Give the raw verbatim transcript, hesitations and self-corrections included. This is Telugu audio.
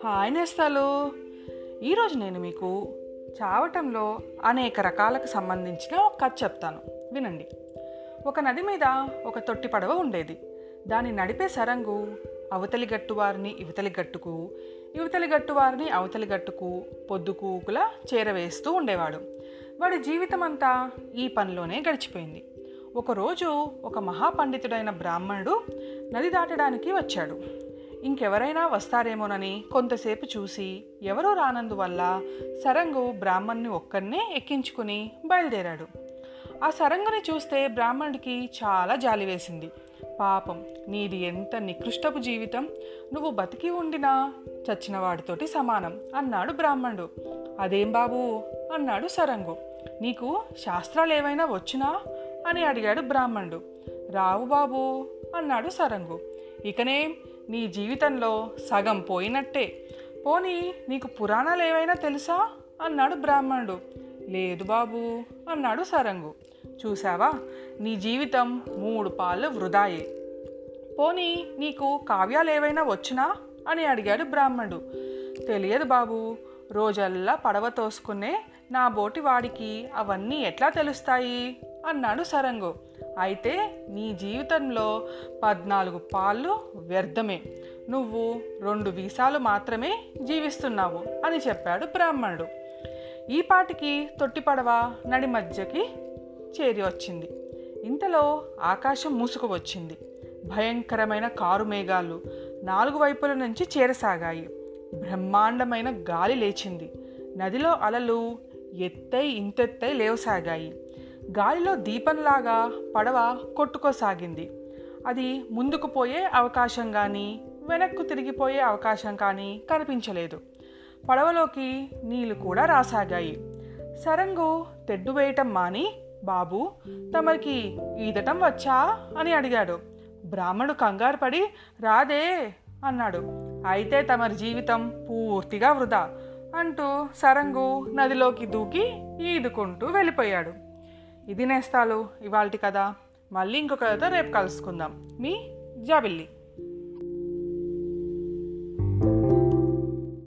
హాయ్ నేస్తాలు. ఈరోజు నేను మీకు చావటంలో అనేక రకాలకు సంబంధించిన ఒక కథ చెప్తాను, వినండి. ఒక నది మీద ఒక తొట్టి పడవ ఉండేది. దాన్ని నడిపే సరంగు అవతలి గట్టు వారిని ఇవతలి గట్టుకు, ఇవతలి గట్టు వారిని అవతలి గట్టుకు పొద్దుకూకులా చేరవేస్తూ ఉండేవాడు. వాడి జీవితం అంతా ఈ పనిలోనే గడిచిపోయింది. ఒకరోజు ఒక మహాపండితుడైన బ్రాహ్మణుడు నది దాటడానికి వచ్చాడు. ఇంకెవరైనా వస్తారేమోనని కొంతసేపు చూసి ఎవరూ రానందువల్ల సరంగు బ్రాహ్మణ్ణి ఒక్కరినే ఎక్కించుకుని బయలుదేరాడు. ఆ సరంగుని చూస్తే బ్రాహ్మణుడికి చాలా జాలి వేసింది. పాపం, నీది ఎంత నికృష్టపు జీవితం, నువ్వు బతికి ఉండినా చచ్చిన వాడితోటి సమానం అన్నాడు బ్రాహ్మణుడు. అదేం బాబు అన్నాడు సరంగు. నీకు శాస్త్రాలు ఏవైనా వచ్చునా అని అడిగాడు బ్రాహ్మణుడు. రావు బాబు అన్నాడు సరంగు. ఇకనే నీ జీవితంలో సగం పోయినట్టే. పోనీ నీకు పురాణాలు ఏవైనా తెలుసా అన్నాడు బ్రాహ్మణుడు. లేదు బాబు అన్నాడు సరంగు. చూసావా, నీ జీవితం మూడు పాళ్ళు వృధాయే. పోనీ నీకు కావ్యాలు ఏవైనా వచ్చునా అని అడిగాడు బ్రాహ్మణుడు. తెలియదు బాబు, రోజల్లా పడవ తోసుకునే నా బోటి వాడికి అవన్నీ ఎట్లా తెలుస్తాయి అన్నాడు సరంగు. అయితే నీ జీవితంలో పద్నాలుగు పాళ్ళు వ్యర్థమే. నువ్వు రెండు వీసాలు మాత్రమే జీవిస్తున్నావు అని చెప్పాడు బ్రాహ్మణుడు. ఈ పాటికి తొట్టి పడవ నడి మధ్యకి చేరి వచ్చింది. ఇంతలో ఆకాశం మూసుకు వచ్చింది. భయంకరమైన కారు మేఘాలు నాలుగు వైపుల నుంచి చేరసాగాయి. బ్రహ్మాండమైన గాలి లేచింది. నదిలో అలలు ఎత్తై ఇంతెత్తై లేవసాగాయి. గాలిలో దీపంలాగా పడవ కొట్టుకోసాగింది. అది ముందుకు పోయే అవకాశం కానీ వెనక్కు తిరిగిపోయే అవకాశం కానీ కనిపించలేదు. పడవలోకి నీళ్లు కూడా రాసాగాయి. సరంగు తెడ్డు వేయటం మాని, బాబు తమరికి ఈదటం వచ్చా అని అడిగాడు. బ్రాహ్మణుడు కంగారు పడి రాదే అన్నాడు. అయితే తమరి జీవితం పూర్తిగా వృధా అంటూ సరంగు నదిలోకి దూకి ఈదుకుంటూ వెళ్ళిపోయాడు. ఇది నేస్తాలు ఇవాల్టి కథ. మళ్ళీ ఇంకొక కథ రేపు కలుసుకుందాం. మీ జాబిల్లి.